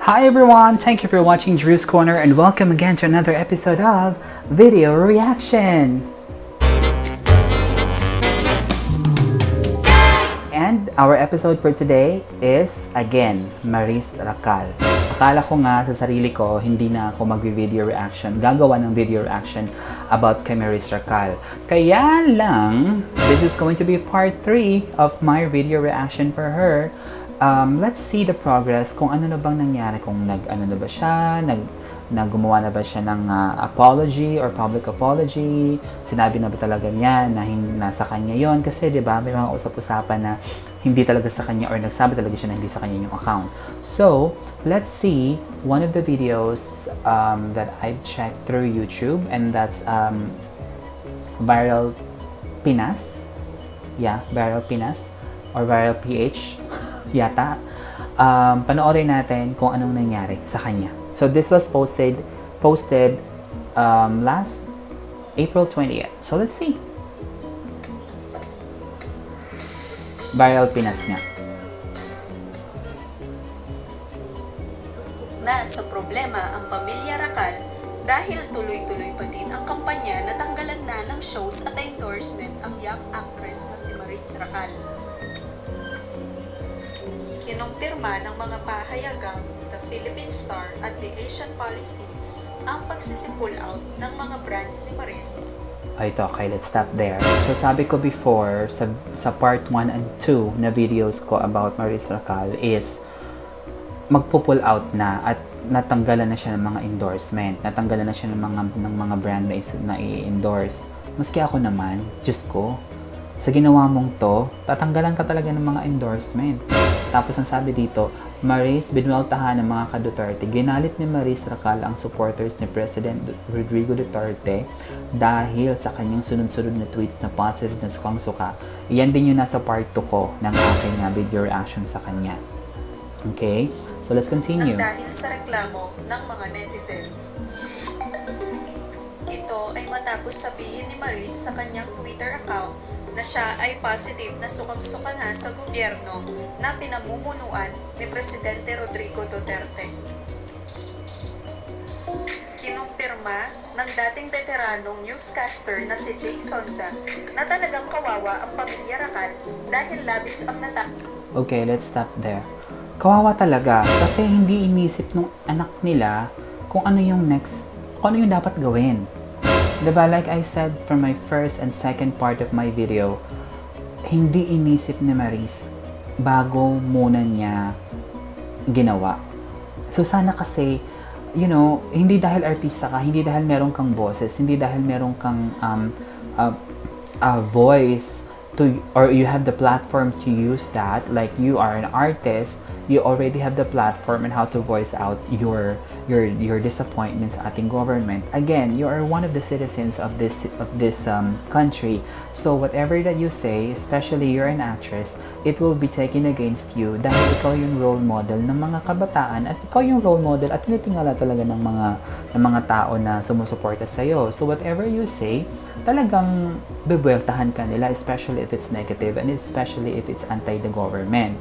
Hi everyone, thank you for watching Drew's Corner and welcome again to another episode of Video Reaction. And our episode for today is, again, Maris Racal. Akala ko nga sa sarili ko, hindi na ako mag-video reaction, gagawa ng video reaction about kay Maris Racal. Kaya lang, this is going to be part 3 of my video reaction for her. Let's see the progress, kung ano na bang nangyari, kung nag-ano na ba siya, gumawa na ba siya ng apology or public apology, sinabi na ba talaga niya na nasa kanya yon, kasi diba may mga usap-usapan na hindi talaga sa kanya or nagsabi talaga siya na hindi sa kanya yung account. So, let's see one of the videos that I checked through YouTube, and that's Viral Pinas. Yeah, Viral Pinas or Viral PH yata. Panoorin natin kung anong nangyari sa kanya. So this was posted last April 20th. So let's see. Viral Pinas nga. Na sa problema ang pamilya Racal dahil tuloy-tuloy pa din ang kampanya na tanggalan na ng shows at endorsement ang young actress na si Maris Racal. Kinumpirma ng mga pahayagang The Philippine Star at The Asian Policy ang pagsisipull out ng mga brands ni Maris. Okay, let's stop there. So sabi ko before, sa part 1 and 2 na videos ko about Maris Racal is magpo-pull out na at natanggalan na siya ng mga endorsement. Natanggalan na siya ng mga brand na i-endorse. Maski ako naman, Diyos ko, sa ginawa mong to, tatanggalan ka talaga ng mga endorsement. Tapos ang sabi dito, Maris, binweltahan ng mga ka-Duterte. Ginalit ni Maris Racal ang supporters ni President Rodrigo Duterte dahil sa kanyang sunod-sunod na tweets na positive na sukang-suka. Iyan din yung nasa part 2 ko ng aking video reaction sa kanya. Okay? So let's continue. Dahil sa reklamo ng mga netizens. Ito ay matapos sabihin ni Maris sa kanyang Twitter account na siya ay positive na sukang-suka na sa gobyerno na pinamumunuan ni Presidente Rodrigo Duterte. Kinumpirma ng dating veteranong newscaster na si Jay Sonza na talagang kawawa ang pamilya Racal dahil labis ang Okay, let's stop there. Kawawa talaga kasi hindi inisip ng anak nila kung ano yung dapat gawin. Diba, like I said from my first and second part of my video, hindi inisip ni Maris bago muna niya ginawa. So sana kasi, you know, hindi dahil artista ka, hindi dahil meron kang boses, hindi dahil meron kang voice to, or you have the platform to use that, like you are an artist, you already have the platform and how to voice out your disappointments sa ating government. Again, you are one of the citizens of this country. So whatever that you say, especially you're an actress, it will be taken against you dahil ikaw yung role model ng mga kabataan at ikaw yung role model at tinitingala talaga ng mga tao na sumusuporta sa iyo. So whatever you say, talagang bebweltahan ka nila, especially if it's negative and especially if it's anti the government.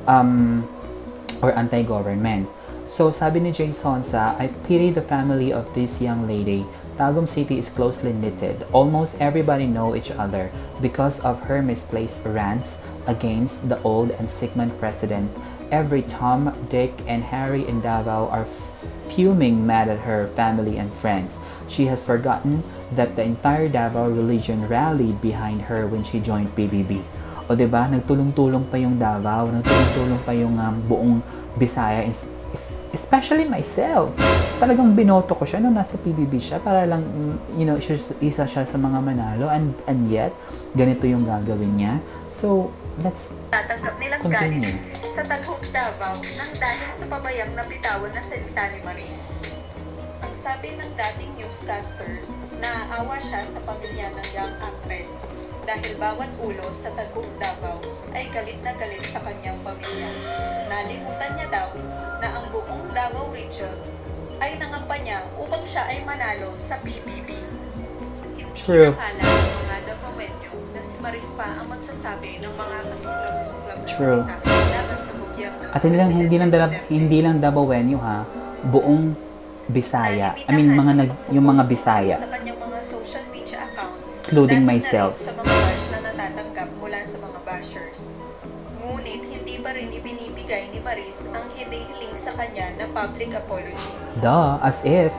Or anti-government. So, sabi ni Jay Sonza, I pity the family of this young lady. Tagum City is closely knitted. Almost everybody know each other because of her misplaced rants against the old and Sigmund president. Every Tom, Dick, and Harry in Davao are fuming mad at her family and friends. She has forgotten that the entire Davao religion rallied behind her when she joined PBB. O diba, nagtulong-tulong pa yung Davao, nagtulong-tulong pa yung buong Bisaya, especially myself. Talagang binoto ko siya nung nasa PBB siya para lang, you know, isa siya sa mga manalo, and yet, ganito yung gagawin niya. So, let's tatanggap nilang continue. galit sa Taghog Davao nang dahil sa pabayang nabitawan na salita ni Maris. Ang sabi ng dating newscaster, naaawa siya sa pamilya ng young actress dahil bawat ulo sa Taghog Davao ay galit na galit sa kanyang pamilya. Nalimutan niya daw na ang buong Davao region ay nangampanya upang siya ay manalo sa PBB. Hindi True. nakala ng mga Davaoenyo na si si Maris pa ang magsasabi ng mga kasuklap-suklap na True. salita laban sa gobyerno ng At hindi lang Duterte. hindi lang Dabawenyo ha, buong Bisaya. I mean yung mga Bisaya, sa kanyang mga social media account, including dahil na myself. rin sa mga bash na natatanggap mula sa mga bashers. Ngunit hindi pa rin ibinibigay ni Maris ang hinihiling sa kanya na public apology. Duh, as if.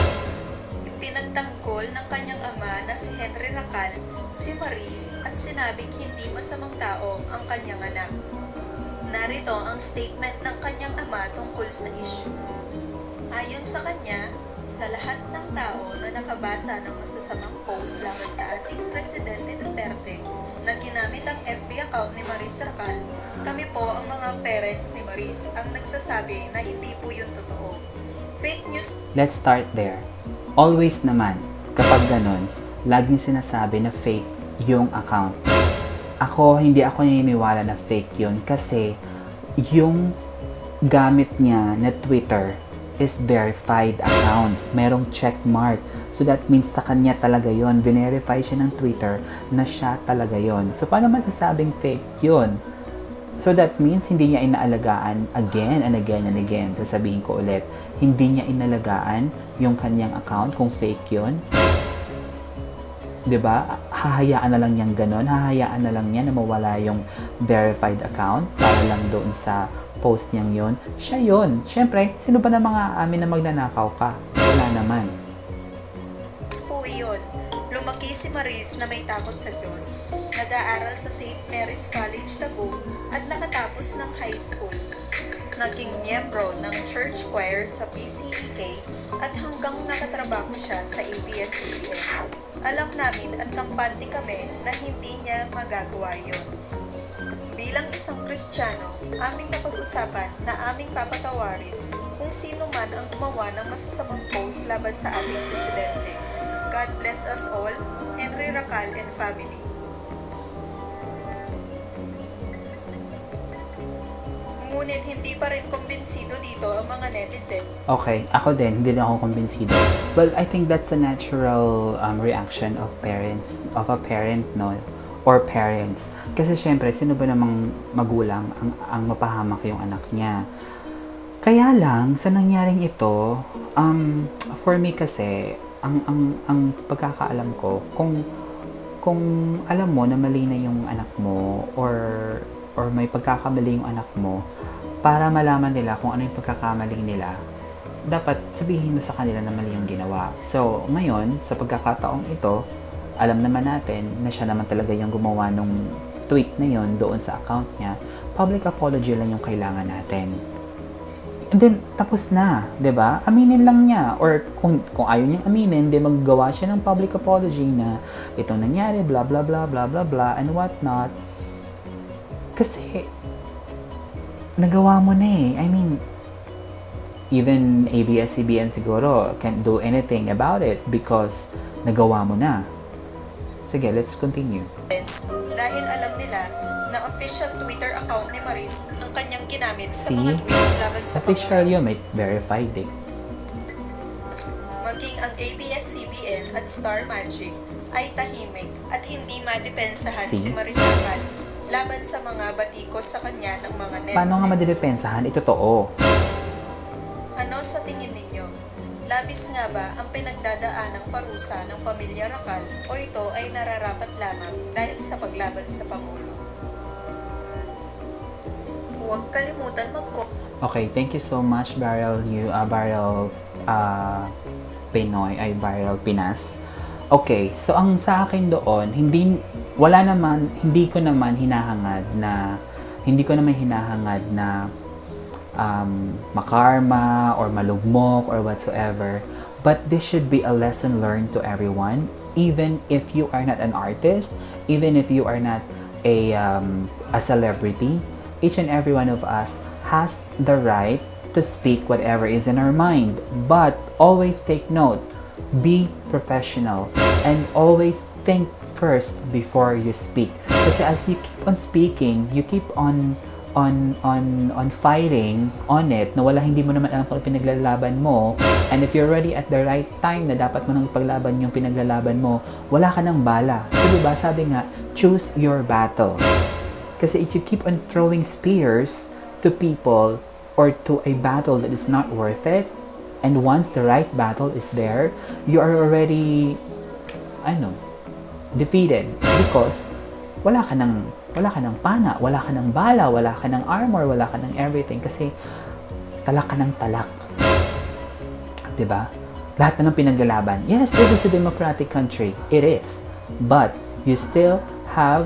Pinagtanggol ng kanyang ama na si Henry Racal, si Maris at sinabing hindi masamang tao ang kanyang anak. Narito ang statement ng kanyang ama tungkol sa issue. Ayon sa kanya, sa lahat ng tao na nakabasa ng masasamang post laban sa ating Presidente Duterte na ginamit ang FB account ni Maris Racal, kami po ang mga parents ni Maris ang nagsasabi na hindi po yun totoo. Fake news. Let's start there. Always naman, kapag ganun, laging sinasabi na fake yung account. Hindi ako naniniwala na fake yun kasi yung gamit niya na Twitter is verified account. Merong check mark. So that means sa kanya talaga yon. Verify siya ng Twitter na siya talaga yon. So paano masasabing fake yun? So that means hindi niya inaalagaan again and again and again. Sasabihin ko ulit, hindi niya inalagaan yung kanyang account kung fake yun. 'Di ba? Hahayaan na lang niyang ganun. Hahayaan na lang niya na mawala yung verified account para lang doon sa post niyang yun. Siya yun. Siyempre, sino ba na mga amin na magnanakaw ka? Wala naman. Po yun. Lumaki si Maris na may takot sa Diyos. Nag-aaral sa St. Mary's College Tagum at nakatapos ng high school. Naging miyembro ng church choir sa PCEK at hanggang nakatrabaho siya sa ABS-CBN. Alam namin at kampante kami na hindi niya magagawa yun. Bilang isang Kristiyano, aming napag-usapan na aming papatawarin kung sino man ang gumawa ng masasamang post laban sa ating presidente. God bless us all, Henry Racal and family. Ngunit hindi pa rin kumbinsido dito ang mga netizen. Okay, ako din, hindi na ako kumbinsido. Well, I think that's a natural reaction of a parent, no? Or parents. Kasi syempre, sino ba namang magulang ang mapahamak yung anak niya? Kaya lang, sa nangyaring ito, for me kasi, ang pagkakaalam ko, kung alam mo na mali na yung anak mo, or may pagkakamali yung anak mo, para malaman nila kung ano yung pagkakamali nila, dapat sabihin mo sa kanila na mali yung ginawa. So, ngayon, sa pagkakataong ito, alam naman natin na siya naman talaga yung gumawa nung tweet na yon doon sa account niya. Public apology lang yung kailangan natin. And then, tapos na, 'di ba? Aminin lang niya. Or kung ayaw niyang aminin, then maggawa siya ng public apology na itong nangyari, blah, blah, blah, blah, blah, blah, and what not. Kasi, nagawa mo na eh. I mean, even ABS-CBN siguro can't do anything about it because nagawa mo na. Sige, let's continue. Dahil alam nila na official Twitter account ni Maris ang kanyang ginamit sa See? mga tweets laban sa Official yun, may verified eh. Maging ang ABS-CBN at Star Magic ay tahimik at hindi madepensahan See? si Maris Racal laban sa mga batikos sa kanya ng mga netizens. Paano nga madidepensahan? Ito totoo. Ano sa tingin ninyo? Labis nga ba ang pinagdadaanang parusa ng pamilya Racal o ito ay nararapat lamang dahil sa paglaban sa Pangulo? Huwag kalimutan Okay, thank you so much, Barrel Barrel Pinas. Okay, so ang sa akin doon, hindi ko naman hinahangad na makarma or malugmok or whatsoever, but this should be a lesson learned to everyone, even if you are not an artist, even if you are not a celebrity. Each and every one of us has the right to speak whatever is in our mind, but always take note, be professional, and always think first before you speak. Kasi as you keep on speaking, you keep on on fighting on it na hindi mo naman alam kung pinaglalaban mo, and if you're already at the right time na dapat mo nang ipaglaban yung pinaglalaban mo, wala ka ng bala. So diba, sabi nga, choose your battle. Kasi if you keep on throwing spears to people or to a battle that is not worth it, and once the right battle is there, you are already defeated because wala ka ng pana, wala ka ng bala, wala ka ng armor, wala ka ng everything kasi talak ka ng talak. Diba? Lahat na ng pinaglalaban. Yes, this is a democratic country. It is. But you still have,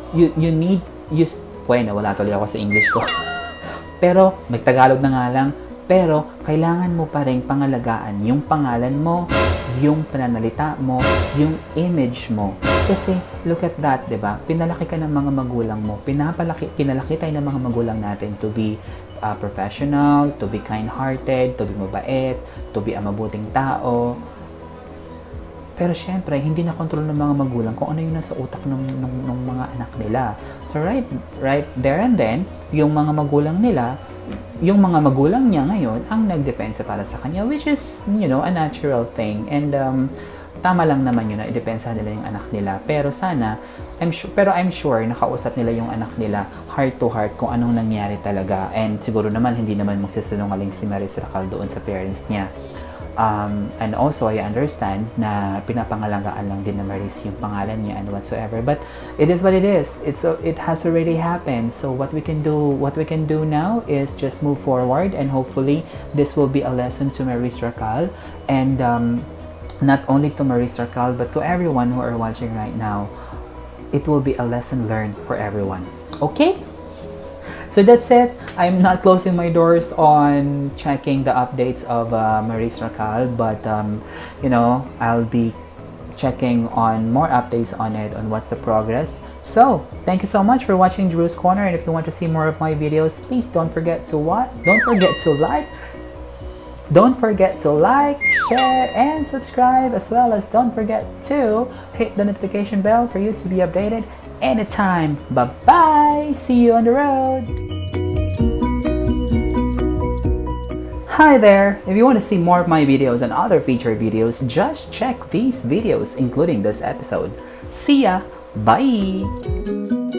wala tuloy ako sa English ko. Pero, may Tagalog na nga lang, pero kailangan mo pa rin pangalagaan yung pangalan mo, yung pananalita mo, yung image mo. Kasi, look at that, diba? Pinalaki ka ng mga magulang mo. Pinalaki tayo ng mga magulang natin to be professional, to be kind-hearted, to be mabait, to be mabuting tao. Pero syempre, hindi na kontrol ng mga magulang kung ano yung nasa utak ng mga anak nila. So right there and then, yung mga magulang niya ngayon ang nagdepensa para sa kanya, which is, a natural thing. And tama lang naman yun na idepensa nila yung anak nila. Pero sana, I'm sure nakausap nila yung anak nila heart to heart kung anong nangyari talaga. And siguro naman, hindi naman magsisinungaling si Maris Racal doon sa parents niya. And also, I understand na pinapangalagaan lang din na Maris yung pangalan niya and whatsoever. But it is what it is. It has already happened. So what we can do now is just move forward, and hopefully this will be a lesson to Maris Racal, and not only to Maris Racal but to everyone who are watching right now. It will be a lesson learned for everyone. Okay? So that's it. I'm not closing my doors on checking the updates of Maris Racal, but I'll be checking on more updates on it, on what's the progress. So thank you so much for watching Drew's Corner, and if you want to see more of my videos, please don't forget to like, share, and subscribe, as well as don't forget to hit the notification bell for you to be updated anytime. Bye-bye! See you on the road! Hi there! If you want to see more of my videos and other featured videos, just check these videos, including this episode. See ya! Bye!